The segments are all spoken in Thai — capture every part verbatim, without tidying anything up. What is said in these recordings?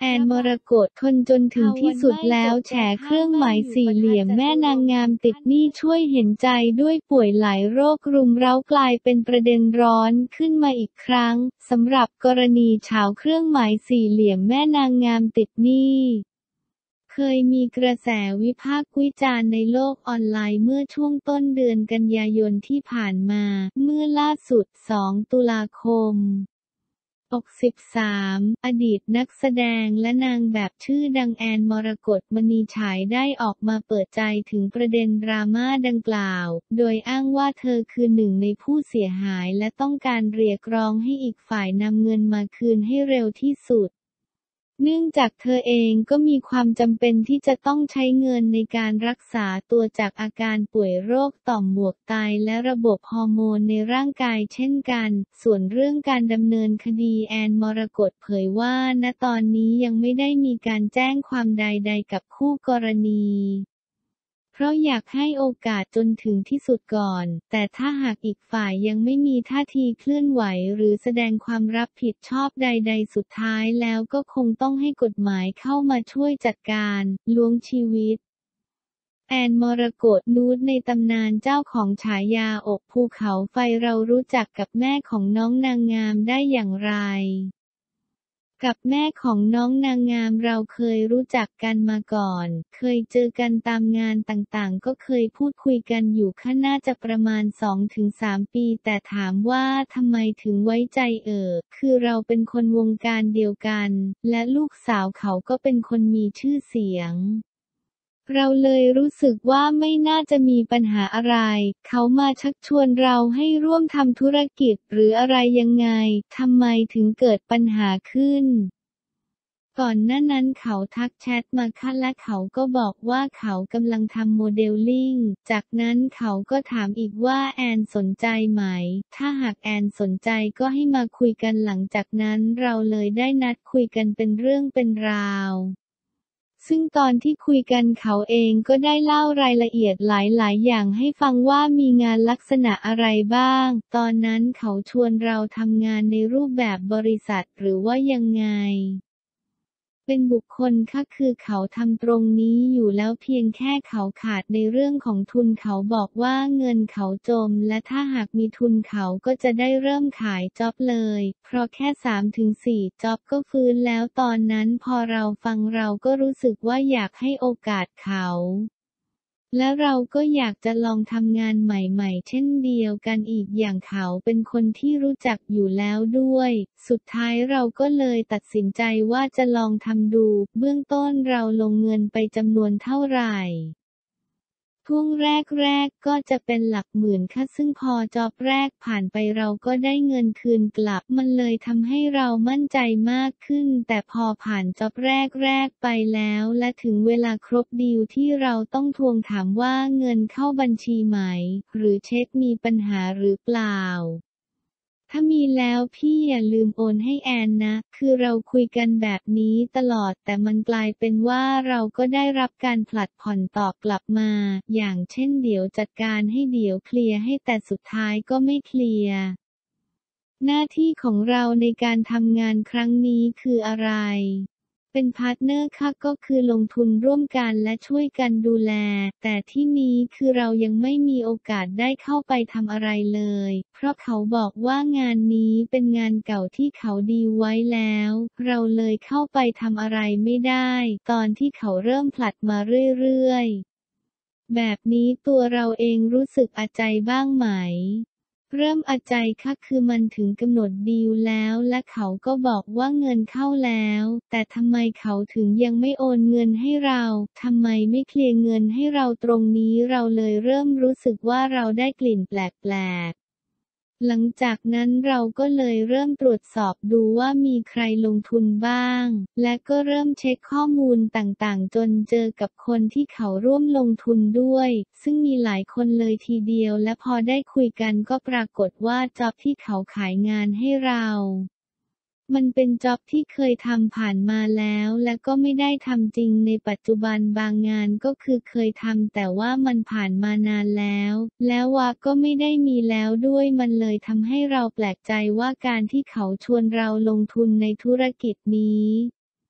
แอน มรกต ทนจนถึงที่สุดแล้วแฉเครื่องหมายสี่เหลี่ยมแม่นางงามติดหนี้ช่วยเห็นใจด้วยป่วยหลายโรครุมเร้ากลายเป็นประเด็นร้อนขึ้นมาอีกครั้งสำหรับกรณีฉาวเครื่องหมายสี่เหลี่ยมแม่นางงามติดหนี้เคยมีกระแสวิพากษ์วิจารณ์ในโลกออนไลน์เมื่อช่วงต้นเดือนกันยายนที่ผ่านมาเมื่อล่าสุดสองตุลาคมหกสิบสามอดีตนักแสดงและนางแบบชื่อดังแอน มรกต มณีฉายได้ออกมาเปิดใจถึงประเด็นดราม่าดังกล่าวโดยอ้างว่าเธอคือหนึ่งในผู้เสียหายและต้องการเรียกร้องให้อีกฝ่ายนำเงินมาคืนให้เร็วที่สุดเนื่องจากเธอเองก็มีความจำเป็นที่จะต้องใช้เงินในการรักษาตัวจากอาการป่วยโรคต่อมหมวกไตและระบบฮอร์โมนในร่างกายเช่นกันส่วนเรื่องการดำเนินคดีแอน มรกต เผยว่าณตอนนี้ยังไม่ได้มีการแจ้งความใดๆกับคู่กรณีเพราะอยากให้โอกาสจนถึงที่สุดก่อนแต่ถ้าหากอีกฝ่ายยังไม่มีท่าทีเคลื่อนไหวหรือแสดงความรับผิดชอบใดๆสุดท้ายแล้วก็คงต้องให้กฎหมายเข้ามาช่วยจัดการล้วงชีวิตแอน มรกต นูดในตำนานเจ้าของฉายาอกภูเขาไฟเรารู้จักกับแม่ของน้องนางงามได้อย่างไรกับแม่ของน้องนางงามเราเคยรู้จักกันมาก่อนเคยเจอกันตามงานต่างๆก็เคยพูดคุยกันอยู่ค่าน่าจะประมาณ สองถึงสาม ปีแต่ถามว่าทำไมถึงไว้ใจเอ่อคือเราเป็นคนวงการเดียวกันและลูกสาวเขาก็เป็นคนมีชื่อเสียงเราเลยรู้สึกว่าไม่น่าจะมีปัญหาอะไรเขามาชักชวนเราให้ร่วมทำธุรกิจหรืออะไรยังไงทำไมถึงเกิดปัญหาขึ้นก่อนหน้านั้นเขาทักแชทมาค่ะและเขาก็บอกว่าเขากำลังทำโมเดลลิ่งจากนั้นเขาก็ถามอีกว่าแอนสนใจไหมถ้าหากแอนสนใจก็ให้มาคุยกันหลังจากนั้นเราเลยได้นัดคุยกันเป็นเรื่องเป็นราวซึ่งตอนที่คุยกันเขาเองก็ได้เล่ารายละเอียดหลายๆอย่างให้ฟังว่ามีงานลักษณะอะไรบ้างตอนนั้นเขาชวนเราทำงานในรูปแบบบริษัทหรือว่ายังไงเป็นบุคคลค่ะคือเขาทำตรงนี้อยู่แล้วเพียงแค่เขาขาดในเรื่องของทุนเขาบอกว่าเงินเขาจมและถ้าหากมีทุนเขาก็จะได้เริ่มขายจ็อบเลยเพราะแค่ สามถึงสี่ จ็อบก็ฟื้นแล้วตอนนั้นพอเราฟังเราก็รู้สึกว่าอยากให้โอกาสเขาและเราก็อยากจะลองทำงานใหม่ๆเช่นเดียวกันอีกอย่างเขาเป็นคนที่รู้จักอยู่แล้วด้วยสุดท้ายเราก็เลยตัดสินใจว่าจะลองทำดูเบื้องต้นเราลงเงินไปจำนวนเท่าไหร่ช่วงแรกๆก็จะเป็นหลักหมื่นค่ะซึ่งพอจ็อบแรกผ่านไปเราก็ได้เงินคืนกลับมันเลยทำให้เรามั่นใจมากขึ้นแต่พอผ่านจ็อบแรกๆไปแล้วและถึงเวลาครบดีลที่เราต้องทวงถามว่าเงินเข้าบัญชีไหมหรือเช็คมีปัญหาหรือเปล่าถ้ามีแล้วพี่อย่าลืมโอนให้แอนนะคือเราคุยกันแบบนี้ตลอดแต่มันกลายเป็นว่าเราก็ได้รับการผลัดผ่อนตอบกลับมาอย่างเช่นเดี๋ยวจัดการให้เดี๋ยวเคลียร์ให้แต่สุดท้ายก็ไม่เคลียร์หน้าที่ของเราในการทำงานครั้งนี้คืออะไรเป็นพาร์ทเนอร์ค่ะก็คือลงทุนร่วมกันและช่วยกันดูแลแต่ที่นี้คือเรายังไม่มีโอกาสได้เข้าไปทำอะไรเลยเพราะเขาบอกว่างานนี้เป็นงานเก่าที่เขาดีลไว้แล้วเราเลยเข้าไปทำอะไรไม่ได้ตอนที่เขาเริ่มผลัดมาเรื่อยๆแบบนี้ตัวเราเองรู้สึกอาใจบ้างไหมเริ่มอาใจค่ะคือมันถึงกำหนดดีลแล้วและเขาก็บอกว่าเงินเข้าแล้วแต่ทำไมเขาถึงยังไม่โอนเงินให้เราทำไมไม่เคลียร์เงินให้เราตรงนี้เราเลยเริ่มรู้สึกว่าเราได้กลิ่นแปลกๆหลังจากนั้นเราก็เลยเริ่มตรวจสอบดูว่ามีใครลงทุนบ้างและก็เริ่มเช็คข้อมูลต่างๆจนเจอกับคนที่เขาร่วมลงทุนด้วยซึ่งมีหลายคนเลยทีเดียวและพอได้คุยกันก็ปรากฏว่าจ็อบที่เขาขายงานให้เรามันเป็นจ็อบที่เคยทำผ่านมาแล้วและก็ไม่ได้ทำจริงในปัจจุบันบางงานก็คือเคยทำแต่ว่ามันผ่านมานานแล้วแล้ววะก็ไม่ได้มีแล้วด้วยมันเลยทำให้เราแปลกใจว่าการที่เขาชวนเราลงทุนในธุรกิจนี้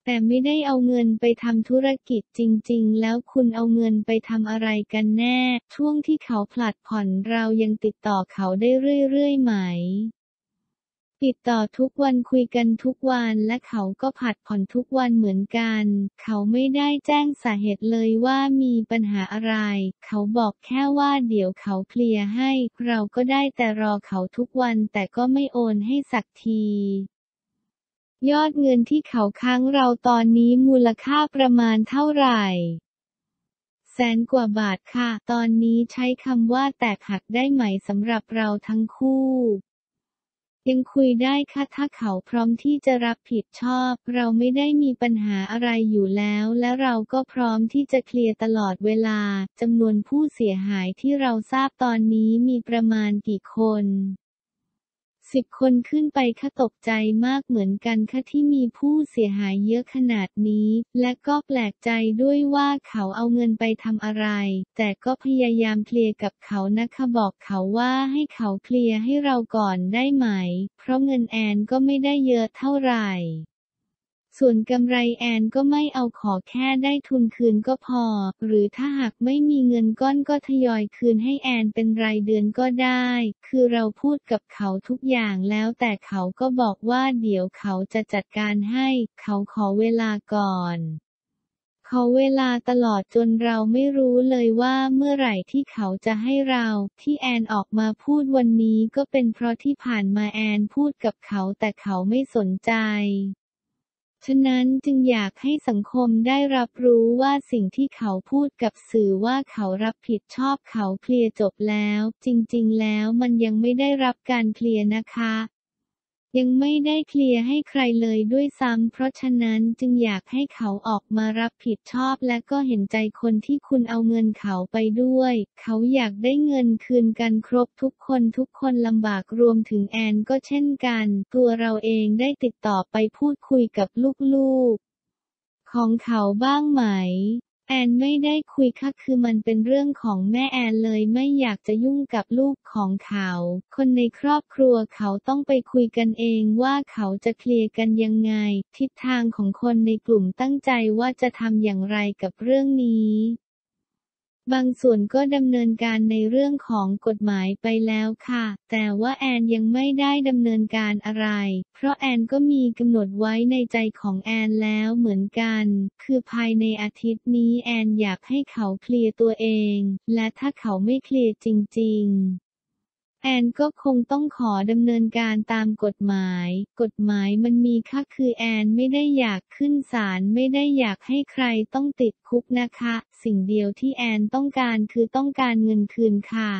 แต่ไม่ได้เอาเงินไปทำธุรกิจจริงๆแล้วคุณเอาเงินไปทำอะไรกันแน่ช่วงที่เขาผลัดผ่อนเรายังติดต่อเขาได้เรื่อยๆไหมติดต่อทุกวันคุยกันทุกวันและเขาก็ผัดผ่อนทุกวันเหมือนกันเขาไม่ได้แจ้งสาเหตุเลยว่ามีปัญหาอะไรเขาบอกแค่ว่าเดี๋ยวเขาเคลียร์ให้เราก็ได้แต่รอเขาทุกวันแต่ก็ไม่โอนให้สักทียอดเงินที่เขาค้างเราตอนนี้มูลค่าประมาณเท่าไหร่แสนกว่าบาทค่ะตอนนี้ใช้คำว่าแตกหักได้ไหมสำหรับเราทั้งคู่ยังคุยได้ค่ะถ้าเขาพร้อมที่จะรับผิดชอบเราไม่ได้มีปัญหาอะไรอยู่แล้วและเราก็พร้อมที่จะเคลียร์ตลอดเวลาจำนวนผู้เสียหายที่เราทราบตอนนี้มีประมาณกี่คนสิบคนขึ้นไปค่ะตกใจมากเหมือนกันค่ะที่มีผู้เสียหายเยอะขนาดนี้และก็แปลกใจด้วยว่าเขาเอาเงินไปทำอะไรแต่ก็พยายามเคลียร์กับเขานะคะบอกเขาว่าให้เขาเคลียร์ให้เราก่อนได้ไหมเพราะเงินแอนก็ไม่ได้เยอะเท่าไหร่ส่วนกำไรแอนก็ไม่เอาขอแค่ได้ทุนคืนก็พอหรือถ้าหากไม่มีเงินก้อนก็ทยอยคืนให้แอนเป็นรายเดือนก็ได้คือเราพูดกับเขาทุกอย่างแล้วแต่เขาก็บอกว่าเดี๋ยวเขาจะจัดการให้เขาขอเวลาก่อนขอเวลาตลอดจนเราไม่รู้เลยว่าเมื่อไหร่ที่เขาจะให้เราที่แอนออกมาพูดวันนี้ก็เป็นเพราะที่ผ่านมาแอนพูดกับเขาแต่เขาไม่สนใจฉะนั้นจึงอยากให้สังคมได้รับรู้ว่าสิ่งที่เขาพูดกับสื่อว่าเขารับผิดชอบเขาเคลียร์จบแล้วจริงๆแล้วมันยังไม่ได้รับการเคลียร์นะคะยังไม่ได้เคลียร์ให้ใครเลยด้วยซ้ำเพราะฉะนั้นจึงอยากให้เขาออกมารับผิดชอบและก็เห็นใจคนที่คุณเอาเงินเขาไปด้วยเขาอยากได้เงินคืนกันครบทุกคนทุกคนลำบากรวมถึงแอนก็เช่นกันตัวเราเองได้ติดต่อไปพูดคุยกับลูกๆของเขาบ้างไหมแอนไม่ได้คุยค่ะคือมันเป็นเรื่องของแม่แอนเลยไม่อยากจะยุ่งกับลูกของเขาคนในครอบครัวเขาต้องไปคุยกันเองว่าเขาจะเคลียร์กันยังไงทิศทางของคนในกลุ่มตั้งใจว่าจะทำอย่างไรกับเรื่องนี้บางส่วนก็ดำเนินการในเรื่องของกฎหมายไปแล้วค่ะแต่ว่าแอนยังไม่ได้ดำเนินการอะไรเพราะแอนก็มีกำหนดไว้ในใจของแอนแล้วเหมือนกันคือภายในอาทิตย์นี้แอนอยากให้เขาเคลียร์ตัวเองและถ้าเขาไม่เคลียร์จริงๆแอนก็คงต้องขอดำเนินการตามกฎหมายกฎหมายมันมีค่ะคือแอนไม่ได้อยากขึ้นศาลไม่ได้อยากให้ใครต้องติดคุกนะคะสิ่งเดียวที่แอนต้องการคือต้องการเงินคืนค่ะ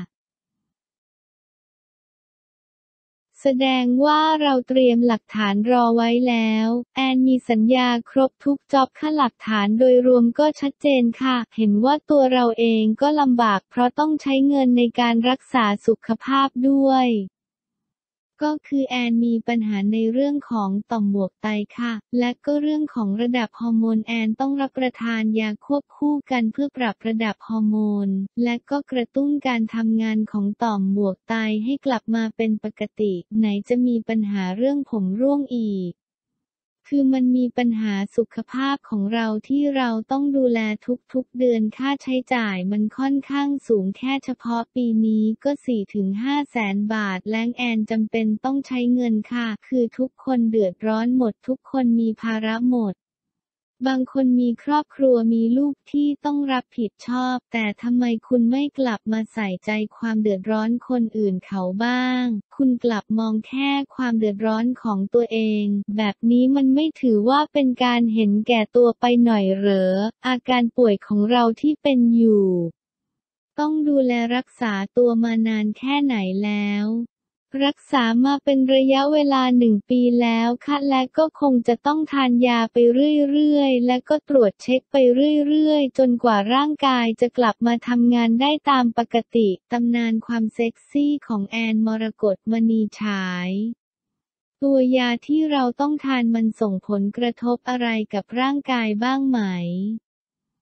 แสดงว่าเราเตรียมหลักฐานรอไว้แล้วแอนมีสัญญาครบทุกจ็อบค่ะหลักฐานโดยรวมก็ชัดเจนค่ะเห็นว่าตัวเราเองก็ลำบากเพราะต้องใช้เงินในการรักษาสุขภาพด้วยก็คือแอนมีปัญหาในเรื่องของต่อมหมวกไตค่ะและก็เรื่องของระดับฮอร์โมนแอนต้องรับประทานยาควบคู่กันเพื่อปรับระดับฮอร์โมนและก็กระตุ้นการทำงานของต่อมหมวกไตให้กลับมาเป็นปกติไหนจะมีปัญหาเรื่องผมร่วงอีกคือมันมีปัญหาสุขภาพของเราที่เราต้องดูแลทุกๆเดือนค่าใช้จ่ายมันค่อนข้างสูงแค่เฉพาะปีนี้ก็ สี่ถึงห้า แสนบาทและแอนจำเป็นต้องใช้เงินค่ะคือทุกคนเดือดร้อนหมดทุกคนมีภาระหมดบางคนมีครอบครัวมีลูกที่ต้องรับผิดชอบแต่ทำไมคุณไม่กลับมาใส่ใจความเดือดร้อนคนอื่นเขาบ้างคุณกลับมองแค่ความเดือดร้อนของตัวเองแบบนี้มันไม่ถือว่าเป็นการเห็นแก่ตัวไปหน่อยเหรออาการป่วยของเราที่เป็นอยู่ต้องดูแลรักษาตัวมานานแค่ไหนแล้วรักษามาเป็นระยะเวลาหนึ่งปีแล้วค่ะและก็คงจะต้องทานยาไปเรื่อยๆและก็ตรวจเช็คไปเรื่อยๆจนกว่าร่างกายจะกลับมาทำงานได้ตามปกติตำนานความเซ็กซี่ของแอนมรกตมณีฉายตัวยาที่เราต้องทานมันส่งผลกระทบอะไรกับร่างกายบ้างไหม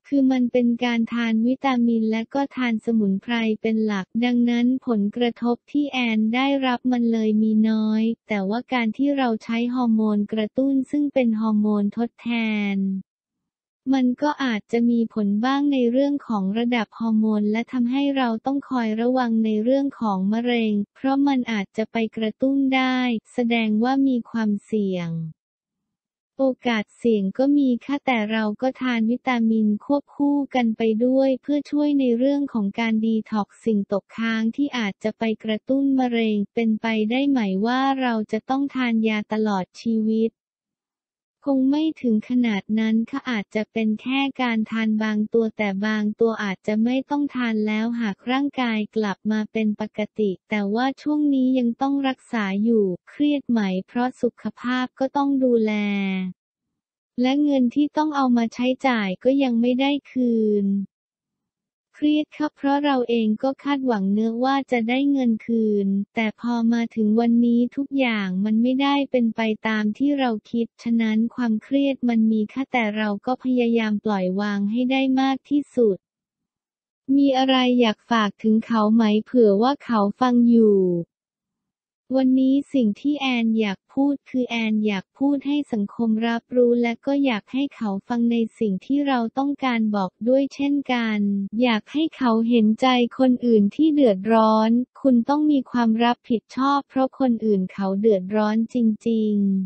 คือมันเป็นการทานวิตามินและก็ทานสมุนไพรเป็นหลักดังนั้นผลกระทบที่แอนได้รับมันเลยมีน้อยแต่ว่าการที่เราใช้ฮอร์โมนกระตุ้นซึ่งเป็นฮอร์โมนทดแทนมันก็อาจจะมีผลบ้างในเรื่องของระดับฮอร์โมนและทำให้เราต้องคอยระวังในเรื่องของมะเร็งเพราะมันอาจจะไปกระตุ้นได้แสดงว่ามีความเสี่ยงโอกาสเสี่ยงก็มีค่ะแต่เราก็ทานวิตามินควบคู่กันไปด้วยเพื่อช่วยในเรื่องของการดีท็อกซ์สิ่งตกค้างที่อาจจะไปกระตุ้นมะเร็งเป็นไปได้ไหมว่าเราจะต้องทานยาตลอดชีวิตคงไม่ถึงขนาดนั้นค่ะอาจจะเป็นแค่การทานบางตัวแต่บางตัวอาจจะไม่ต้องทานแล้วหากร่างกายกลับมาเป็นปกติแต่ว่าช่วงนี้ยังต้องรักษาอยู่เครียดไหมเพราะสุขภาพก็ต้องดูแลและเงินที่ต้องเอามาใช้จ่ายก็ยังไม่ได้คืนเครียดค่ะเพราะเราเองก็คาดหวังเนื้อว่าจะได้เงินคืนแต่พอมาถึงวันนี้ทุกอย่างมันไม่ได้เป็นไปตามที่เราคิดฉะนั้นความเครียดมันมีค่ะแต่เราก็พยายามปล่อยวางให้ได้มากที่สุดมีอะไรอยากฝากถึงเขาไหมเผื่อว่าเขาฟังอยู่วันนี้สิ่งที่แอนอยากพูดคือแอนอยากพูดให้สังคมรับรู้และก็อยากให้เขาฟังในสิ่งที่เราต้องการบอกด้วยเช่นกันอยากให้เขาเห็นใจคนอื่นที่เดือดร้อนคุณต้องมีความรับผิดชอบเพราะคนอื่นเขาเดือดร้อนจริงๆ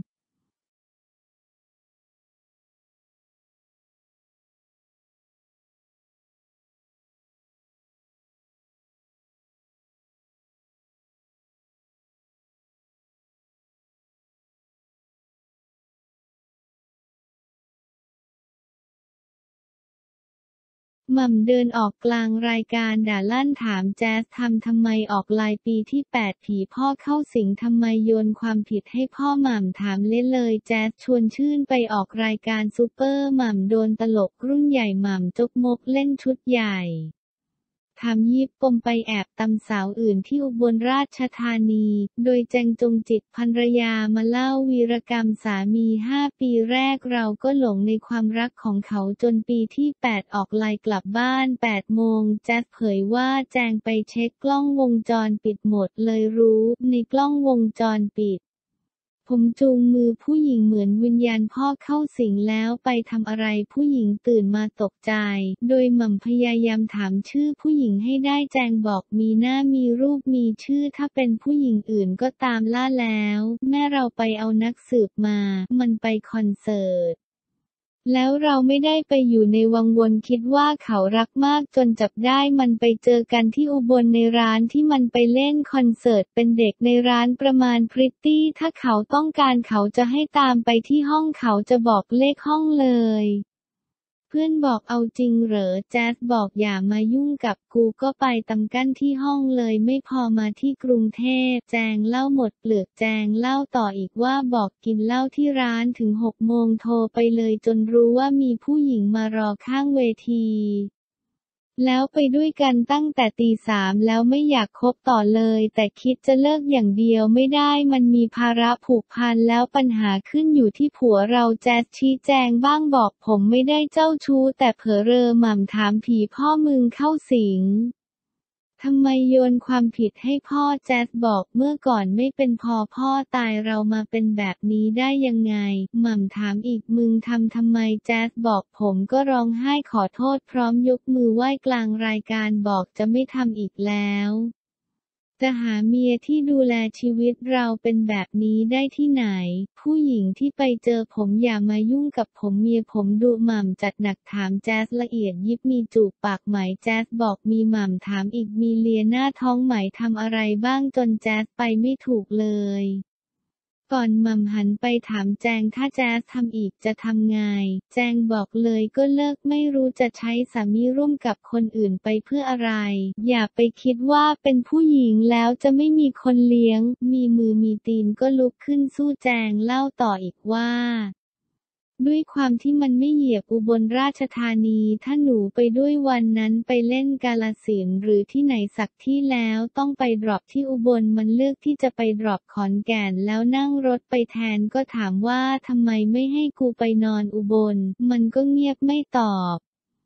หม่ำเดินออกกลางรายการด่าลั่นถามแจ๊สทำทำไมออกไลน์ปีที่แปดผีพ่อเข้าสิงทำไมโยนความผิดให้พ่อหม่ำถามเล่นเลยแจ๊สชวนชื่นไปออกรายการซูเปอร์หม่ำโดนตลกรุ่นใหญ่หม่ำจกมกเล่นชุดใหญ่ถามยิบปมไปแอบตำสาวอื่นที่อุบลราชธานี โดยแจงจงจิตภรรยามาเล่าวีรกรรมสามีห้าปีแรกเราก็หลงในความรักของเขาจนปีที่แปดออกไลน์กลับบ้านแปดโมงแจ๊สเผยว่าแจงไปเช็คกล้องวงจรปิดหมดเลยรู้ในกล้องวงจรปิดผมจูงมือผู้หญิงเหมือนวิญญาณพ่อเข้าสิงแล้วไปทำอะไรผู้หญิงตื่นมาตกใจ โดยหม่ำพยายามถามชื่อผู้หญิงให้ได้แจงบอกมีหน้ามีรูปมีชื่อถ้าเป็นผู้หญิงอื่นก็ตามล่าแล้วแม่เราไปเอานักสืบมา มันไปคอนเสิร์ตแล้วเราไม่ได้ไปอยู่ในวังวนคิดว่าเขารักมากจนจับได้มันไปเจอกันที่อุบลในร้านที่มันไปเล่นคอนเสิร์ตเป็นเด็กในร้านประมาณพริตตี้ถ้าเขาต้องการเขาจะให้ตามไปที่ห้องเขาจะบอกเลขห้องเลยเพื่อนบอกเอาจริงเหรอแจ๊สบอกอย่ามายุ่งกับกูก็ไปตำกั้นที่ห้องเลยไม่พอมาที่กรุงเทพแจงเล่าหมดเปลือกแจงเล่าต่ออีกว่าบอกกินเหล้าที่ร้านถึงหกโมงโทรไปเลยจนรู้ว่ามีผู้หญิงมารอข้างเวทีแล้วไปด้วยกันตั้งแต่ตีสามแล้วไม่อยากคบต่อเลยแต่คิดจะเลิกอย่างเดียวไม่ได้มันมีภาระผูกพันแล้วปัญหาขึ้นอยู่ที่ผัวเราแจ๊สชี้แจงบ้างบอกผมไม่ได้เจ้าชู้แต่เผลอเรอหม่ำถามผีพ่อมึงเข้าสิงทำไมโยนความผิดให้พ่อแจ๊สบอกเมื่อก่อนไม่เป็นพอพ่อตายเรามาเป็นแบบนี้ได้ยังไงหม่ำถามอีกมึงทำทำไมแจ๊สบอกผมก็ร้องไห้ขอโทษพร้อมยกมือไหว้กลางรายการบอกจะไม่ทำอีกแล้วจะหาเมียที่ดูแลชีวิตเราเป็นแบบนี้ได้ที่ไหนผู้หญิงที่ไปเจอผมอย่ามายุ่งกับผมเมียผมดุหม่ำจัดหนักถามแจ๊สละเอียดยิบมีจูบปากไหมแจ๊สบอกมีหม่ำถามอีกมีเลียหน้าท้องไหมทำอะไรบ้างจนแจ๊สไปไม่ถูกเลยก่อนหม่ำหันไปถามแจงถ้าแจ๊สทำอีกจะทำไงแจงบอกเลยก็เลิกไม่รู้จะใช้สามีร่วมกับคนอื่นไปเพื่ออะไรอย่าไปคิดว่าเป็นผู้หญิงแล้วจะไม่มีคนเลี้ยงมีมือมีตีนก็ลุกขึ้นสู้แจงเล่าต่ออีกว่าด้วยความที่มันไม่เหยียบอุบลราชธานีถ้าหนูไปด้วยวันนั้นไปเล่นกาฬสินธุ์หรือที่ไหนสักที่แล้วต้องไปดรอปที่อุบลมันเลือกที่จะไปดรอปขอนแก่นแล้วนั่งรถไปแทนก็ถามว่าทำไมไม่ให้กูไปนอนอุบลมันก็เงียบไม่ตอบ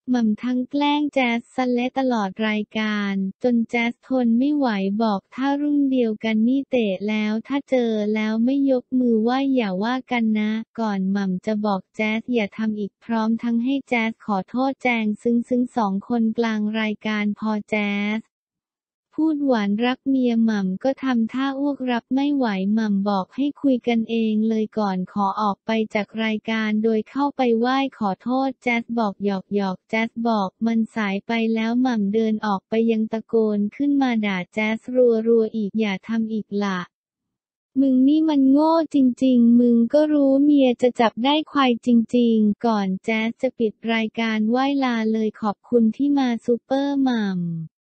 หม่ำทั้งแกล้งแจ๊สซะและตลอดรายการจนแจ๊สทนไม่ไหวบอกถ้ารุ่นเดียวกันนี่เตะแล้วถ้าเจอแล้วไม่ยกมือไหว้อย่าว่ากันนะก่อนหม่ำจะบอกแจ๊สอย่าทำอีกพร้อมทั้งให้แจ๊สขอโทษแจงซึ้งซึ้งสองคนกลางรายการพอแจ๊สพูดหวานรักเมียหม่ำก็ทำท่าอ้วกรับไม่ไหวหม่ำบอกให้คุยกันเองเลยก่อนขอออกไปจากรายการโดยเข้าไปไหว้ขอโทษแจ๊สบอกหยอกหยอกแจ๊สบอกมันสายไปแล้วหม่ำเดินออกไปยังตะโกนขึ้นมาด่าแจ๊สรัวรัวอีกอย่าทำอีกล่ะมึงนี่มันโง่จริงๆมึงก็รู้เมียจะจับได้ควายจริงๆก่อนแจ๊สจะปิดรายการไหว้ลาเลยขอบคุณที่มาซูเปอร์มัม